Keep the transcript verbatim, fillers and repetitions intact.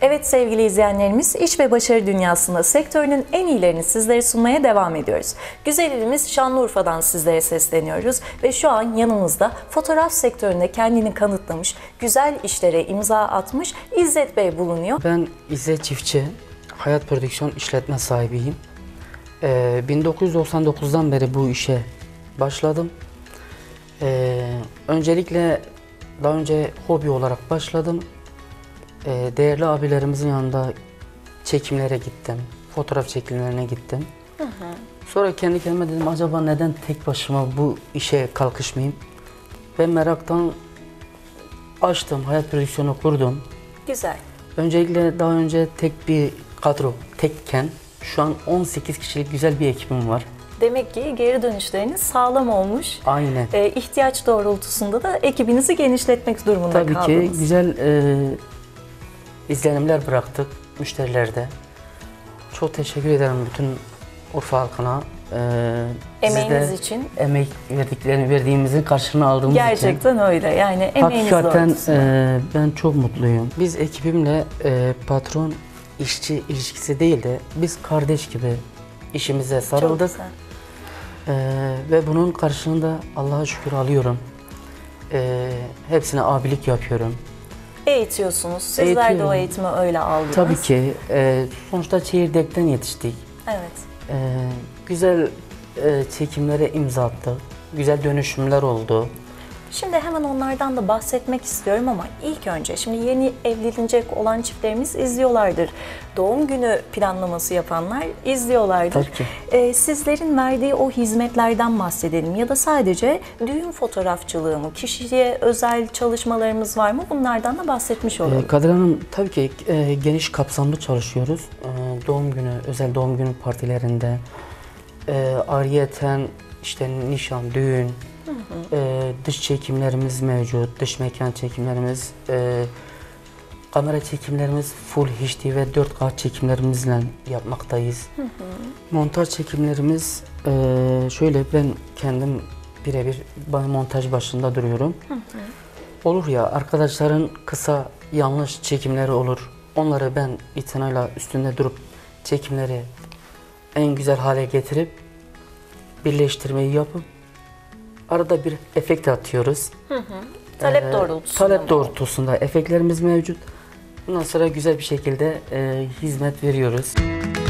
Evet sevgili izleyenlerimiz, iş ve başarı dünyasında sektörünün en iyilerini sizlere sunmaya devam ediyoruz. Güzel ilimiz Şanlıurfa'dan sizlere sesleniyoruz ve şu an yanımızda fotoğraf sektöründe kendini kanıtlamış, güzel işlere imza atmış İzzet Bey bulunuyor. Ben İzzet Çiftçi, Hayat Prodüksiyon işletme sahibiyim. Ee, bin dokuz yüz doksan dokuzdan beri bu işe başladım. Ee, öncelikle daha önce hobi olarak başladım. Ee, değerli abilerimizin yanında çekimlere gittim, fotoğraf çekimlerine gittim. Hı hı. Sonra kendi kendime dedim, acaba neden tek başıma bu işe kalkışmayayım? Ve meraktan açtım, hayat prodüksiyonu kurdum. Güzel. Öncelikle daha önce tek bir kadro, tekken şu an on sekiz kişilik güzel bir ekibim var. Demek ki geri dönüşleriniz sağlam olmuş. Aynen. Ee, ihtiyaç doğrultusunda da ekibinizi genişletmek durumunda Tabii kaldınız. Tabii ki güzel e, izlenimler bıraktık müşterilerde. Çok teşekkür ederim bütün Urfa halkına. Ee, Emeğiniz için. Emek verdiklerini verdiğimizin karşılığını aldığımız Gerçekten için. Gerçekten öyle. Yani emeğiniz hakikaten doğrultusunda. E, ben çok mutluyum. Biz ekibimle e, patron işçi ilişkisi değil de biz kardeş gibi işimize sarıldık. Ee, ve bunun karşılığında Allah'a şükür alıyorum. Ee, hepsine abilik yapıyorum. Eğitiyorsunuz. Sizler de o eğitimi öyle aldınız. Tabii ki. E, sonuçta çekirdekten yetiştik. Evet. E, güzel e, çekimlere imza attık. Güzel dönüşümler oldu. Şimdi hemen onlardan da bahsetmek istiyorum ama ilk önce şimdi yeni evlenecek olan çiftlerimiz izliyorlardır. Doğum günü planlaması yapanlar izliyorlardır. Tabii ki. Ee, sizlerin verdiği o hizmetlerden bahsedelim ya da sadece düğün fotoğrafçılığı mı, kişiye özel çalışmalarımız var mı? Bunlardan da bahsetmiş olalım. Ee, Kadir Hanım, tabii ki e, geniş kapsamlı çalışıyoruz. E, doğum günü, özel doğum günü partilerinde, e, ayrıyeten işte nişan, düğün, Hı hı. Ee, dış çekimlerimiz mevcut, dış mekan çekimlerimiz, e, kamera çekimlerimiz full H D ve dört K çekimlerimizle yapmaktayız. Hı hı. Montaj çekimlerimiz e, şöyle, ben kendim birebir montaj başında duruyorum. Hı hı. Olur ya, arkadaşların kısa yanlış çekimleri olur. Onları ben itinayla üstünde durup çekimleri en güzel hale getirip birleştirmeyi yapıp arada bir efekt atıyoruz. Hı hı. Talep doğrultusunda. Talep doğrultusunda efektlerimiz mevcut. Bundan sonra güzel bir şekilde e, hizmet veriyoruz.